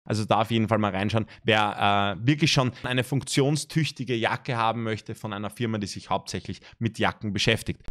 Also da auf jeden Fall mal reinschauen, wer wirklich schon eine funktionstüchtige Jacke haben möchte von einer Firma, die sich hauptsächlich mit Jacken beschäftigt.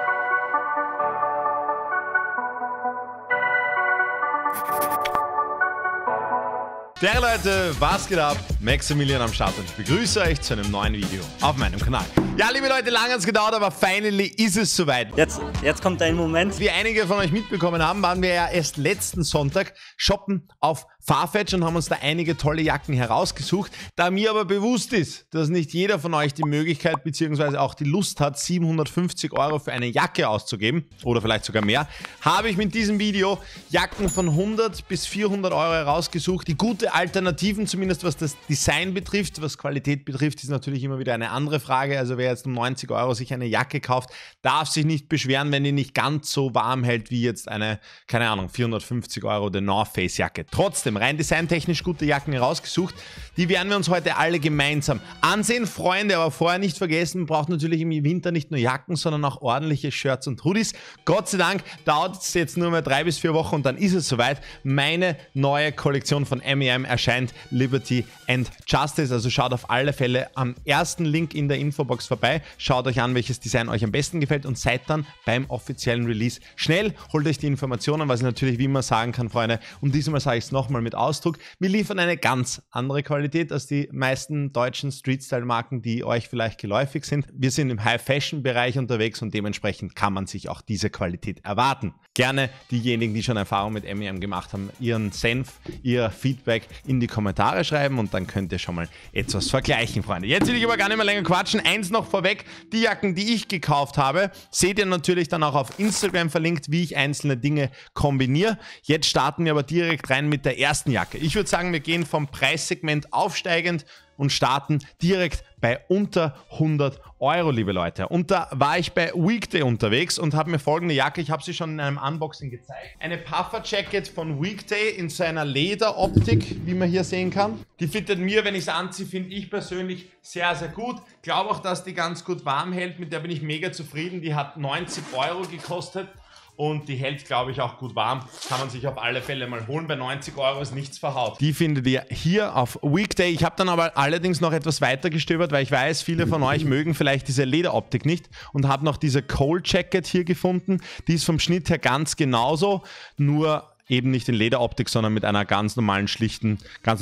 Der Leute, was geht ab? Maximilian am Start und ich begrüße euch zu einem neuen Video auf meinem Kanal. Ja, liebe Leute, lange hat es gedauert, aber finally ist es soweit. Jetzt kommt ein Moment. Wie einige von euch mitbekommen haben, waren wir ja erst letzten Sonntag shoppen auf Farfetch und haben uns da einige tolle Jacken herausgesucht. Da mir aber bewusst ist, dass nicht jeder von euch die Möglichkeit bzw. auch die Lust hat, 750 € für eine Jacke auszugeben oder vielleicht sogar mehr, habe ich mit diesem Video Jacken von 100 bis 400 € herausgesucht, die gute Alternativen, zumindest was das Design betrifft. Was Qualität betrifft, ist natürlich immer wieder eine andere Frage. Also wer jetzt um 90 € sich eine Jacke kauft, darf sich nicht beschweren, wenn die nicht ganz so warm hält wie jetzt eine, keine Ahnung, 450 € The North Face Jacke. Trotzdem, rein designtechnisch gute Jacken herausgesucht. Die werden wir uns heute alle gemeinsam ansehen. Freunde, aber vorher nicht vergessen, man braucht natürlich im Winter nicht nur Jacken, sondern auch ordentliche Shirts und Hoodies. Gott sei Dank dauert es jetzt nur mehr 3 bis 4 Wochen und dann ist es soweit. Meine neue Kollektion von M&M erscheint, Liberty and Justice. Also schaut auf alle Fälle am ersten Link in der Infobox vorbei. Schaut euch an, welches Design euch am besten gefällt und seid dann beim offiziellen Release schnell. Holt euch die Informationen, was ich natürlich wie immer sagen kann, Freunde. Und diesmal sage ich es nochmal mit Ausdruck. Wir liefern eine ganz andere Qualität als die meisten deutschen Street-Style-Marken, die euch vielleicht geläufig sind. Wir sind im High-Fashion-Bereich unterwegs und dementsprechend kann man sich auch diese Qualität erwarten. Gerne diejenigen, die schon Erfahrung mit M&M gemacht haben, ihren Senf, ihr Feedback in die Kommentare schreiben und dann könnt ihr schon mal etwas vergleichen, Freunde. Jetzt will ich aber gar nicht mehr länger quatschen. Eins noch vorweg, die Jacken, die ich gekauft habe, seht ihr natürlich dann auch auf Instagram verlinkt, wie ich einzelne Dinge kombiniere. Jetzt starten wir aber direkt rein mit der ersten Jacke. Ich würde sagen, wir gehen vom Preissegment aufsteigend und starten direkt bei unter 100 €, liebe Leute. Und da war ich bei Weekday unterwegs und habe mir folgende Jacke, ich habe sie schon in einem Unboxing gezeigt, eine Puffer Jacket von Weekday in seiner Lederoptik, wie man hier sehen kann. Die fittet mir, wenn ich es anziehe, finde ich persönlich sehr, sehr gut. Glaube auch, dass die ganz gut warm hält, mit der bin ich mega zufrieden. Die hat 90 € gekostet. Und die hält, glaube ich, auch gut warm. Kann man sich auf alle Fälle mal holen. Bei 90 € ist nichts verhaut. Die findet ihr hier auf Weekday. Ich habe dann aber allerdings noch etwas weiter gestöbert, weil ich weiß, viele von euch mögen vielleicht diese Lederoptik nicht. Und habe noch diese Cold Jacket hier gefunden. Die ist vom Schnitt her ganz genauso, nur eben nicht in Lederoptik, sondern mit einer ganz normalen schlichten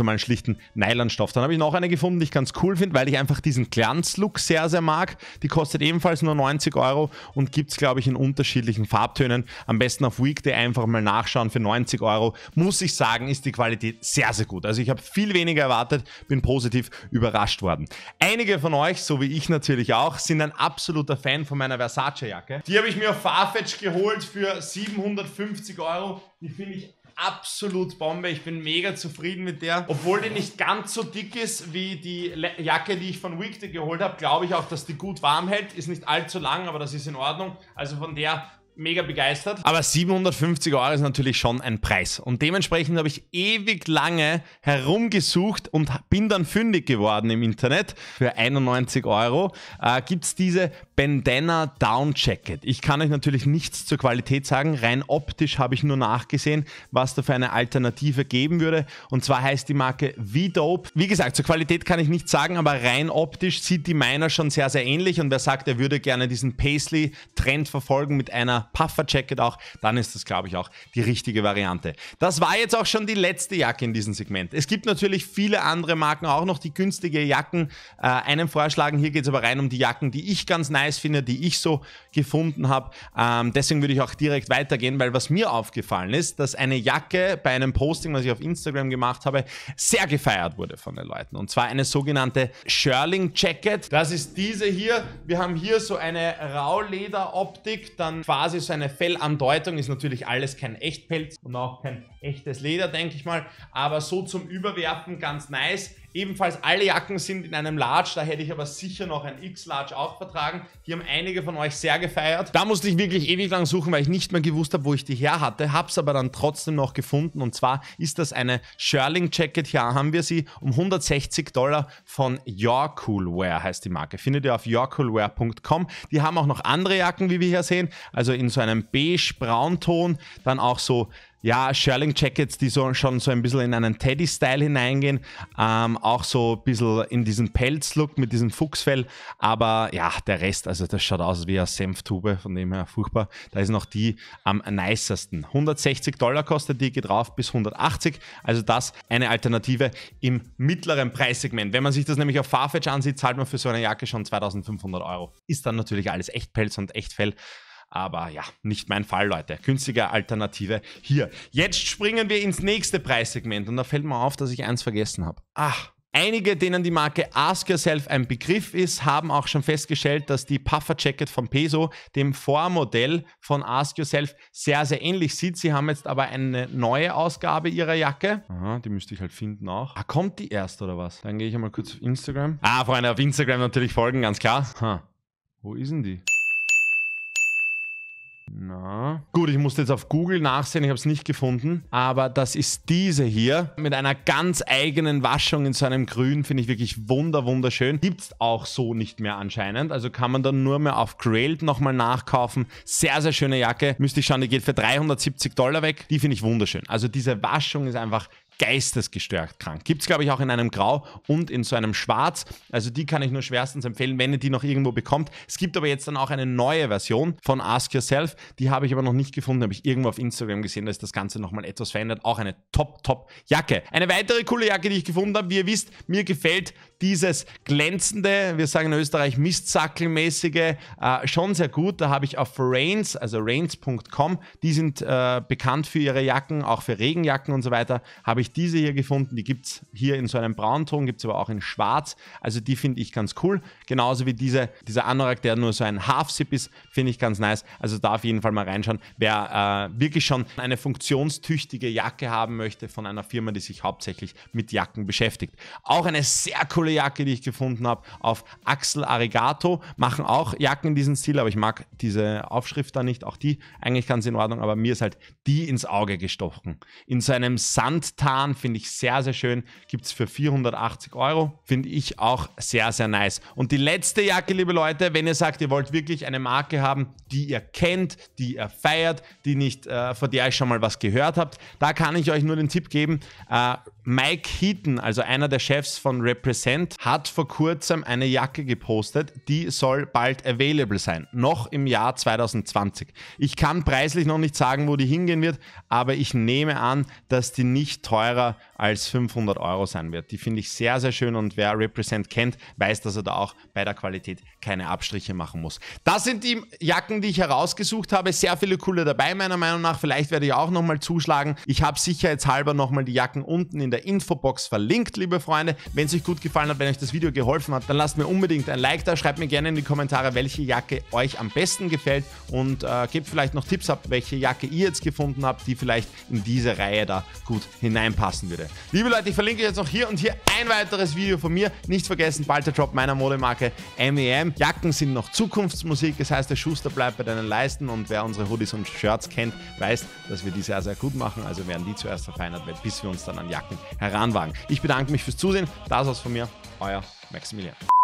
Nylonstoff. Dann habe ich noch eine gefunden, die ich ganz cool finde, weil ich einfach diesen Glanzlook sehr, sehr mag. Die kostet ebenfalls nur 90 € und gibt es, glaube ich, in unterschiedlichen Farbtönen. Am besten auf Weekday einfach mal nachschauen. Für 90 €, muss ich sagen, ist die Qualität sehr, sehr gut. Also ich habe viel weniger erwartet, bin positiv überrascht worden. Einige von euch, so wie ich natürlich auch, sind ein absoluter Fan von meiner Versace-Jacke. Die habe ich mir auf Farfetch geholt für 750 €. Die finde ich absolut Bombe. Ich bin mega zufrieden mit der. Obwohl die nicht ganz so dick ist wie die Jacke, die ich von Weekday geholt habe, glaube ich auch, dass die gut warm hält. Ist nicht allzu lang, aber das ist in Ordnung. Also von der mega begeistert. Aber 750 € ist natürlich schon ein Preis. Und dementsprechend habe ich ewig lange herumgesucht und bin dann fündig geworden im Internet. Für 91 € gibt es diese Bandana Down Jacket. Ich kann euch natürlich nichts zur Qualität sagen. Rein optisch habe ich nur nachgesehen, was da für eine Alternative geben würde. Und zwar heißt die Marke V-Dope. Wie gesagt, zur Qualität kann ich nichts sagen, aber rein optisch sieht die meiner schon sehr, sehr ähnlich. Und wer sagt, er würde gerne diesen Paisley-Trend verfolgen mit einer Puffer Jacket auch, dann ist das, glaube ich, auch die richtige Variante. Das war jetzt auch schon die letzte Jacke in diesem Segment. Es gibt natürlich viele andere Marken auch noch, die günstige Jacken einem vorschlagen. Hier geht es aber rein um die Jacken, die ich ganz nice finde, die ich so gefunden habe. Deswegen würde ich auch direkt weitergehen, weil was mir aufgefallen ist, dass eine Jacke bei einem Posting, was ich auf Instagram gemacht habe, sehr gefeiert wurde von den Leuten. Und zwar eine sogenannte Shearling Jacket. Das ist diese hier. Wir haben hier so eine Raulederoptik, dann quasi so eine Fellandeutung, ist natürlich alles kein Echtpelz und auch kein echtes Leder, denke ich mal, aber so zum Überwerfen ganz nice. Ebenfalls alle Jacken sind in einem Large, da hätte ich aber sicher noch ein X-Large auch vertragen. Die haben einige von euch sehr gefeiert. Da musste ich wirklich ewig lang suchen, weil ich nicht mehr gewusst habe, wo ich die her hatte. Habe es aber dann trotzdem noch gefunden und zwar ist das eine Shearling Jacket. Hier haben wir sie um 160 $ von Your Cool Wear, heißt die Marke. Findet ihr auf yourcoolwear.com. Die haben auch noch andere Jacken, wie wir hier sehen, also in so einem beige-braunton, dann auch so ja, Shearling Jackets, die so, schon so ein bisschen in einen Teddy-Style hineingehen. Auch so ein bisschen in diesen Pelzlook mit diesem Fuchsfell. Aber ja, der Rest, also das schaut aus wie eine Senftube, von dem her furchtbar. Da ist noch die am nicesten. $160 kostet die, geht rauf bis 180. Also das eine Alternative im mittleren Preissegment. Wenn man sich das nämlich auf Farfetch ansieht, zahlt man für so eine Jacke schon 2.500 €. Ist dann natürlich alles Echtpelz und Echtfell. Aber ja, nicht mein Fall, Leute. Günstige Alternative hier. Jetzt springen wir ins nächste Preissegment. Und da fällt mir auf, dass ich eins vergessen habe. Einige, denen die Marke Ask Yourself ein Begriff ist, haben auch schon festgestellt, dass die Puffer Jacket von Peso dem Vormodell von Ask Yourself sehr, sehr ähnlich sieht. Sie haben jetzt aber eine neue Ausgabe ihrer Jacke. Aha, die müsste ich halt finden auch. Kommt die erst oder was? Dann gehe ich einmal kurz auf Instagram. Freunde, auf Instagram natürlich folgen, ganz klar. Wo ist denn die? Na. Gut, ich musste jetzt auf Google nachsehen, ich habe es nicht gefunden, aber das ist diese hier mit einer ganz eigenen Waschung in so einem Grün, finde ich wirklich wunderschön. Gibt es auch so nicht mehr anscheinend, also kann man dann nur mehr auf Grailed nochmal nachkaufen. Sehr, sehr schöne Jacke, müsste ich schauen, die geht für $370 weg, die finde ich wunderschön. Also diese Waschung ist einfach geistesgestört krank. Gibt es, glaube ich, auch in einem Grau und in so einem Schwarz. Also die kann ich nur schwerstens empfehlen, wenn ihr die noch irgendwo bekommt. Es gibt aber jetzt dann auch eine neue Version von Ask Yourself. Die habe ich aber noch nicht gefunden, habe ich irgendwo auf Instagram gesehen, da ist das Ganze nochmal etwas verändert. Auch eine top Jacke. Eine weitere coole Jacke, die ich gefunden habe, wie ihr wisst, mir gefällt dieses glänzende, wir sagen in Österreich Mistsackelmäßige, schon sehr gut. Da habe ich auf Rains, also Rains.com, die sind bekannt für ihre Jacken, auch für Regenjacken und so weiter, habe ich diese hier gefunden. Die gibt es hier in so einem Braunton, gibt es aber auch in Schwarz. Also die finde ich ganz cool. Genauso wie dieser Anorak, der nur so ein Half-Zip ist, finde ich ganz nice. Also da auf jeden Fall mal reinschauen. Wer wirklich schon eine funktionstüchtige Jacke haben möchte von einer Firma, die sich hauptsächlich mit Jacken beschäftigt. Auch eine sehr coole Jacke, die ich gefunden habe, auf Axel Arigato. Machen auch Jacken in diesem Stil, aber ich mag diese Aufschrift da nicht. Auch die eigentlich ganz in Ordnung, aber mir ist halt die ins Auge gestochen. In so einem Sandtarn finde ich sehr, sehr schön. Gibt es für 480 €. Finde ich auch sehr, sehr nice. Und die letzte Jacke, liebe Leute, wenn ihr sagt, ihr wollt wirklich eine Marke haben, die ihr kennt, die ihr feiert, die nicht, von der ihr schon mal was gehört habt, da kann ich euch nur den Tipp geben. Mike Heaton, also einer der Chefs von Represent, hat vor kurzem eine Jacke gepostet, die soll bald available sein. Noch im Jahr 2020. Ich kann preislich noch nicht sagen, wo die hingehen wird, aber ich nehme an, dass die nicht teurer als 500 € sein wird. Die finde ich sehr, sehr schön und wer Represent kennt, weiß, dass er da auch bei der Qualität keine Abstriche machen muss. Das sind die Jacken, die ich herausgesucht habe. Sehr viele coole dabei, meiner Meinung nach. Vielleicht werde ich auch nochmal zuschlagen. Ich habe sicherheitshalber nochmal die Jacken unten in der Infobox verlinkt, liebe Freunde. Wenn es euch gut gefallen hat, wenn euch das Video geholfen hat, dann lasst mir unbedingt ein Like da. Schreibt mir gerne in die Kommentare, welche Jacke euch am besten gefällt und gebt vielleicht noch Tipps ab, welche Jacke ihr jetzt gefunden habt, die vielleicht in diese Reihe da gut hineinpassen würde. Liebe Leute, ich verlinke jetzt noch hier und hier ein weiteres Video von mir. Nicht vergessen, bald der Drop meiner Modemarke MEM. Jacken sind noch Zukunftsmusik, das heißt, der Schuster bleibt bei deinen Leisten und wer unsere Hoodies und Shirts kennt, weiß, dass wir die sehr, sehr gut machen. Also werden die zuerst verfeinert, bis wir uns dann an Jacken heranwagen. Ich bedanke mich fürs Zusehen. Das war's von mir. Euer Maximilian.